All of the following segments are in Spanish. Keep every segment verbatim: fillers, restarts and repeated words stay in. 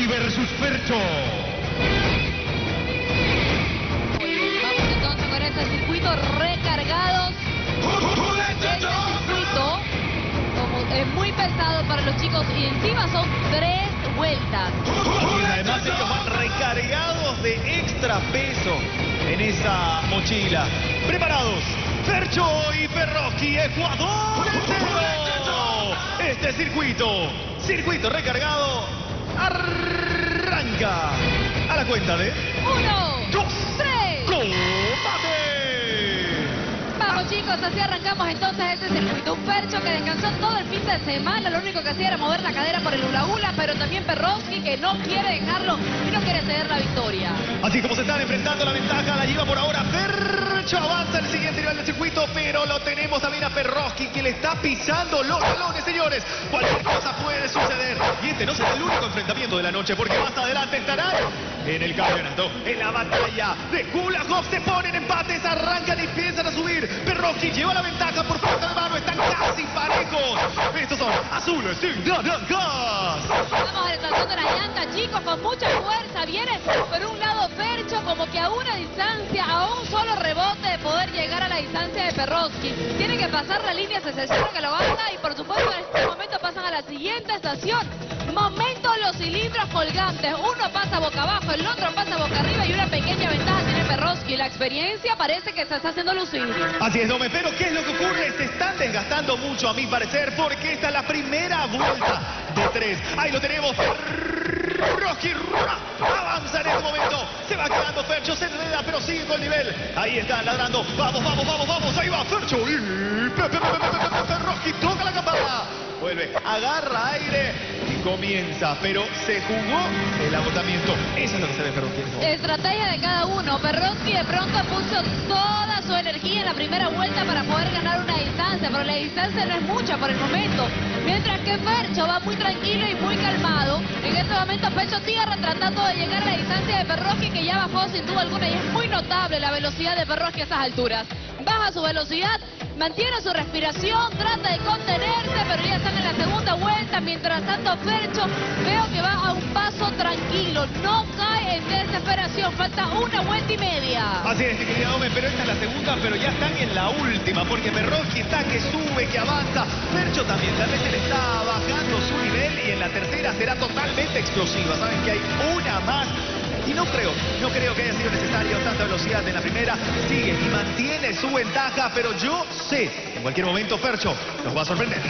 versus Fercho. Vamos entonces con este circuito recargados. Este circuito como es muy pesado para los chicos y encima son tres vueltas. Y además ellos van recargados de extra peso en esa mochila. ¿Preparados? Fercho y Perroski, Ecuador entero. Este circuito, circuito recargado, arranca a la cuenta de Uno, dos, tres. ¡combate! Vamos chicos, así arrancamos entonces este circuito. Un Fercho que descansó todo el fin de semana, lo único que hacía era mover la cadera por el hula hula, pero también Perroski que no quiere dejarlo y no quiere ceder la victoria. Así como se están enfrentando, la ventaja la lleva por ahora Fercho, avanza al siguiente nivel del circuito, pero lo tenemos también a Perroski que le está pisando los talones, señores. Cualquier cosa puede suceder y este no será el único enfrentamiento de la noche, porque más adelante estarán en el campeonato, en la batalla de Kulakov. Se ponen empates, arrancan y empiezan a subir. Perroski lleva la ventaja por fuerza de mano, están casi parejos. Estos son azules y naranjas. Vamos a estación de la llanta, chicos, con mucha fuerza. Viene por un lado Fercho, como que a una distancia, a un solo rebote de poder llegar a la distancia de Perroski. Tiene que pasar la línea, se cerciora que lo baja y por supuesto en este momento pasan a la siguiente estación. Momento los cilindros colgantes. Uno pasa boca abajo, el otro pasa boca arriba y una pequeña ventaja tiene Perroski. La experiencia parece que se está haciendo lucir. Así es, Dome, pero ¿qué es lo que ocurre? Se están desgastando mucho, a mi parecer, porque esta es la primera vuelta de tres. Ahí lo tenemos. Perroski avanza en este momento. Se va quedando Fercho, se enreda, pero sigue con nivel. Ahí están ladrando. Vamos, vamos, vamos, vamos. Ahí va Fercho. Y Perroski toca la campana. Vuelve, agarra aire y comienza, pero se jugó el agotamiento. Eso es lo que se ve Perroski. Estrategia de cada uno. Perroski de pronto puso toda su energía en la primera vuelta para poder ganar una distancia, pero la distancia no es mucha por el momento. Mientras que Fercho va muy tranquilo y muy calmado. En este momento Fercho sigue tratando de llegar a la distancia de Perroski, que ya bajó sin duda alguna, y es muy notable la velocidad de Perroski a estas alturas. Baja su velocidad, mantiene su respiración, trata de contenerse, pero ya están en la segunda vuelta. Mientras tanto Fercho veo que va a un paso tranquilo, no cae en desesperación, falta una vuelta y media. Así es, querida Dome, pero esta es la segunda, pero ya están en la última, porque Perroski está que sube, que avanza. Fercho también realmente le está bajando su nivel y en la tercera será totalmente explosiva. Saben que hay una más. Y no creo, no creo que haya sido necesario tanta velocidad en la primera. Sigue y mantiene su ventaja, pero yo sé, en cualquier momento Fercho nos va a sorprender.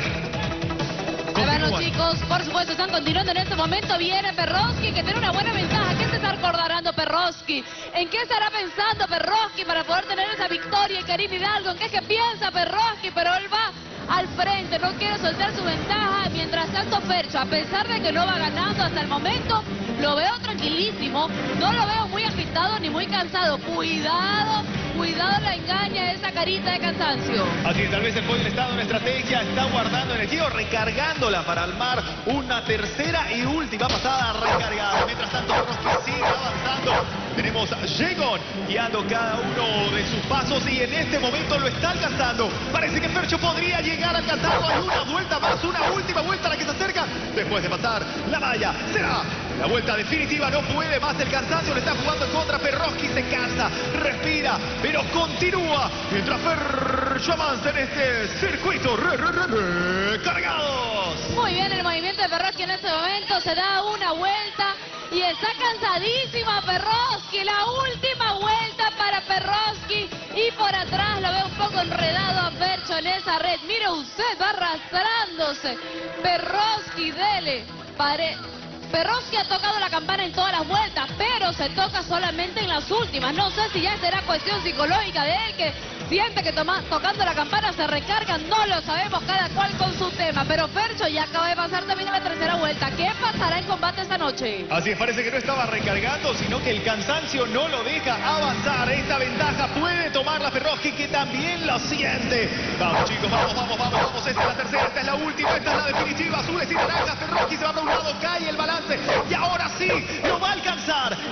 Bueno chicos, por supuesto están continuando en este momento. Viene Perroski que tiene una buena ventaja. ¿Qué se está recordando Perroski? ¿En qué estará pensando Perroski para poder tener esa victoria? Y Karim Hidalgo, ¿en qué es que piensa Perroski? Pero él va al frente, no quiere soltar su ventaja. Mientras tanto Fercho, a pesar de que no va ganando hasta el momento, lo veo tranquilísimo, no lo veo muy agitado ni muy cansado. Cuidado, cuidado la engaña esa carita de cansancio. Así es, tal vez el pollo está en una estrategia, está guardando energía o recargándola para armar una tercera y última pasada recargada. Mientras tanto Perroski sigue avanzando. Tenemos a Jegon guiando cada uno de sus pasos y en este momento lo está alcanzando. Parece que Fercho podría llegar a alcanzarlo. Hay una vuelta más, una última vuelta a la que se acerca después de pasar la malla. Será la vuelta definitiva, no puede más el cansancio, le está jugando en contra. Perroski se cansa, respira, pero continúa. Mientras Fercho avanza en este circuito re, re, re, recargados. Muy bien el movimiento de Perroski en este momento, se da una vuelta y está cansadísima Perroski. La última vuelta para Perroski y por atrás lo veo un poco enredado a Fercho en esa red. Mire usted, va arrastrándose. Perroski, dele, pare... Perroski ha tocado la campana en todas las vueltas, pero se toca solamente en las últimas. No sé si ya será cuestión psicológica de él, que siente que toma, tocando la campana se recarga. No lo sabemos, cada cual con su tema. Pero Fercho ya acaba de pasar también en la tercera vuelta. ¿Qué pasará en combate esta noche? Así es, parece que no estaba recargando, sino que el cansancio no lo deja avanzar. Esta ventaja puede tomarla Perroski, que también lo siente. Vamos chicos, vamos, vamos, vamos, vamos. Esta es la tercera, esta es la última, esta es la definitiva. Azules y naranjas, Perroski se va para un lado, cae el balance. Y ahora sí, lo va a alcanzar.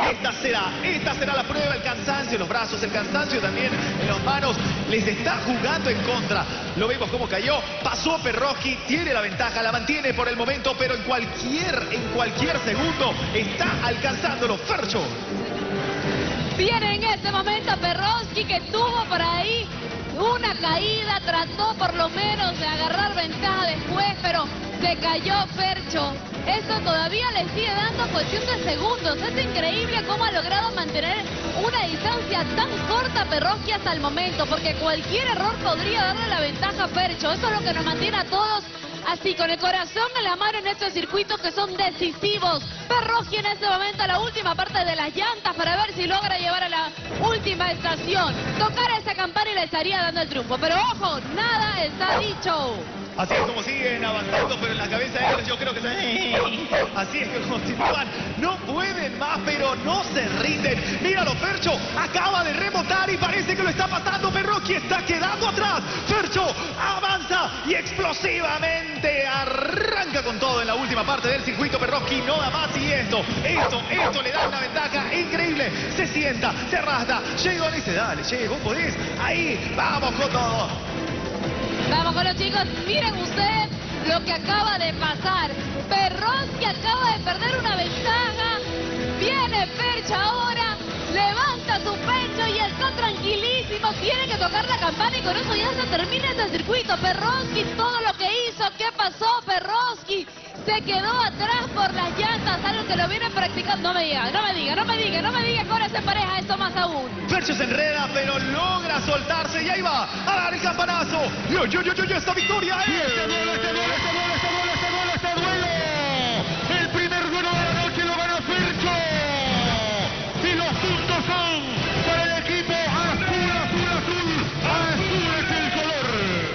esta será, esta será la prueba, el cansancio en los brazos, el cansancio también en las manos, les está jugando en contra. Lo vemos como cayó, pasó Perrosky, tiene la ventaja, la mantiene por el momento, pero en cualquier, en cualquier segundo está alcanzándolo Fercho. Viene en este momento Perrosky, que tuvo por ahí una caída, trató por lo menos de agarrar ventaja después, pero se cayó Fercho. Eso todavía le sigue dando cuestión de segundos. Es increíble cómo ha logrado mantener una distancia tan corta Perrosky hasta el momento, porque cualquier error podría darle la ventaja a Fercho. Eso es lo que nos mantiene a todos así, con el corazón en la mano en estos circuitos que son decisivos. Perrosky en este momento a la última parte de las llantas para ver si logra llevar a la última estación. Tocar esa campana y le estaría dando el triunfo. Pero ojo, nada está dicho. Así es como siguen avanzando, pero en la cabeza de ellos yo creo que se... Así es que continúan, no pueden más, pero no se rinden. Míralo, Fercho acaba de remontar y parece que lo está pasando. Perrosky está quedando atrás. Fercho avanza y explosivamente arranca con todo en la última parte del circuito. Perrosky no da más y esto, esto, esto le da una ventaja increíble. Se sienta, se arrastra, llega y dice, dale, che, vos podés. Ahí, vamos con todo. Vamos con los chicos, miren ustedes lo que acaba de pasar. Perrosky acaba de perder una ventaja. Viene Fercho ahora, levanta su pecho y está tranquilísimo. Tiene que tocar la campana y con eso ya se termina este circuito. Perrosky, todo lo que hizo, ¿qué pasó? Perrosky se quedó atrás por las llantas, algo que lo viene practicando. No me diga, no me diga, no me diga, no me diga que ahora se pareja esto más aún. Fercho se enreda, pero logra soltarse y ahí va a dar el campanazo. Yo, yo, yo, yo, yo, esta victoria es... ¡Este duelo, este duelo, este duelo, este duelo, este duelo, este duelo! El primer duelo de la noche lo gana Fercho. Y los puntos son para el equipo azul, azul, azul. Azul es el color.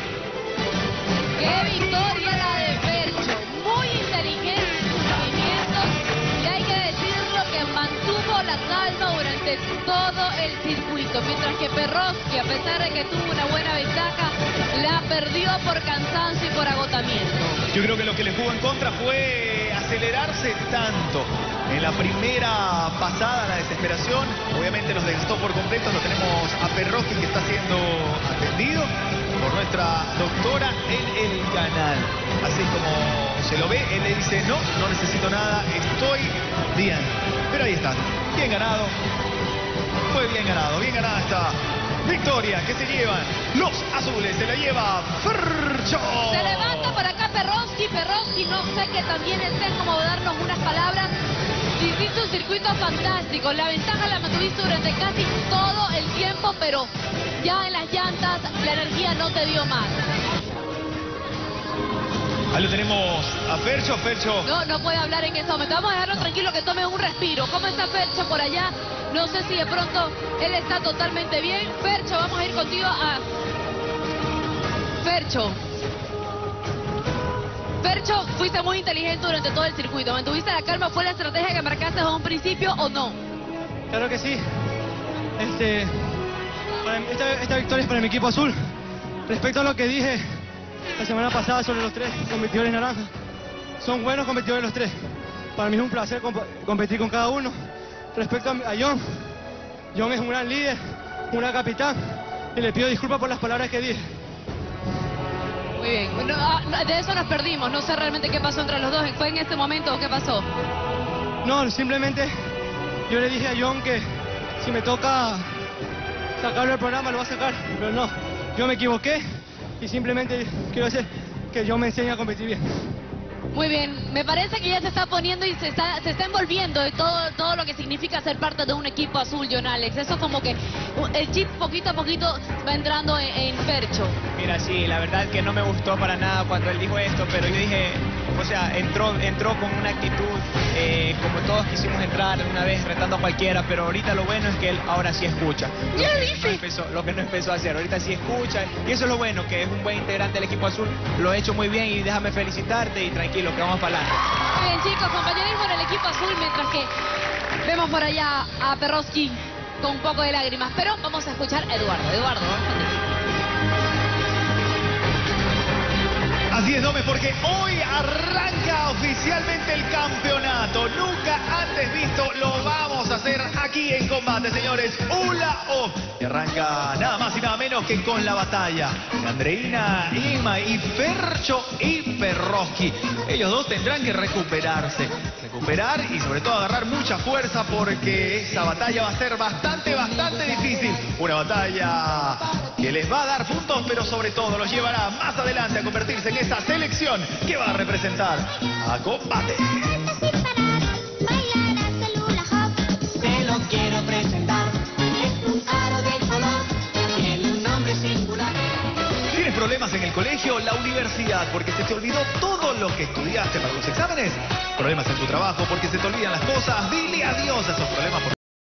¡Qué victoria la de Fercho! Muy inteligente en sus movimientos y hay que decirlo que mantuvo la calma durante todo el circuito, mientras que Perrosky, a pesar de que tuvo una buena ventaja, la perdió por cansancio y por agotamiento. Yo creo que lo que le jugó en contra fue acelerarse tanto. En la primera pasada, la desesperación, obviamente nos desgastó por completo. Lo tenemos a Perrosky, que está siendo atendido por nuestra doctora en el canal. Así como se lo ve, él le dice, no, no necesito nada, estoy bien. Pero ahí está, bien ganado. Fue bien ganado, bien ganada esta victoria que se llevan los azules. Se la lleva Fercho. Se levanta por acá Perrosky. Perrosky, no sé que también esté como darnos unas palabras. Hiciste un circuito fantástico. La ventaja la mantuviste durante casi todo el tiempo, pero ya en las llantas la energía no te dio más. Ahí lo tenemos a Fercho, Fercho. No, no puede hablar en ese momento. Vamos a dejarlo tranquilo, que tome un respiro. ¿Cómo está Fercho por allá? No sé si de pronto él está totalmente bien. Fercho, vamos a ir contigo a... Fercho. Fercho, fuiste muy inteligente durante todo el circuito. ¿Mantuviste la calma? ¿Fue la estrategia que marcaste desde un principio o no? Claro que sí. Este, para mí, esta, esta victoria es para mi equipo azul. Respecto a lo que dije la semana pasada sobre los tres competidores naranjas, son buenos competidores los tres. Para mí es un placer comp competir con cada uno. Respecto a, a John, John es un gran líder, un gran capitán, y le pido disculpas por las palabras que dije. Muy bien. Bueno, de eso nos perdimos. No sé realmente qué pasó entre los dos. ¿Fue en este momento o qué pasó? No, simplemente yo le dije a John que si me toca sacarlo del programa lo va a sacar, pero no, yo me equivoqué y simplemente quiero hacer que John me enseñe a competir bien. Muy bien, me parece que ya se está poniendo y se está, se está envolviendo de todo, todo lo que significa ser parte de un equipo azul, John Alex. Eso como que el chip poquito a poquito va entrando en, en Fercho. Mira, sí, la verdad que no me gustó para nada cuando él dijo esto, pero yo dije, o sea, entró, entró con una actitud eh, como todos quisimos entrar una vez retando a cualquiera, pero ahorita lo bueno es que él ahora sí escucha. Lo ¡Ya que dice! no empezó, lo que no empezó a hacer, ahorita sí escucha, y eso es lo bueno, que es un buen integrante del equipo azul, lo ha hecho muy bien y déjame felicitarte y tranquilo, que vamos para adelante. Muy bien, chicos, compañerismo en el equipo azul, mientras que vemos por allá a Perrosky con un poco de lágrimas. Pero vamos a escuchar a Eduardo. Eduardo, vamos contigo. Así es, Dome, porque hoy arranca oficialmente el campeonato. Nunca antes visto, lo vamos a hacer aquí en combate, señores. Ula O. Y arranca nada más y nada menos que con la batalla de Andreina Inma y Fercho y Perroski. Ellos dos tendrán que recuperarse. Recuperar y sobre todo agarrar mucha fuerza porque esa batalla va a ser bastante, bastante difícil. Una batalla que les va a dar puntos, pero sobre todo los llevará más adelante a convertirse en esa selección que va a representar a combate. Te lo quiero presentar, es un aro de color, tiene un nombre singular. ¿Tienes problemas en el colegio, la universidad, porque se te olvidó todo lo que estudiaste para los exámenes? ¿Problemas en tu trabajo porque se te olvidan las cosas? Dile adiós a esos problemas.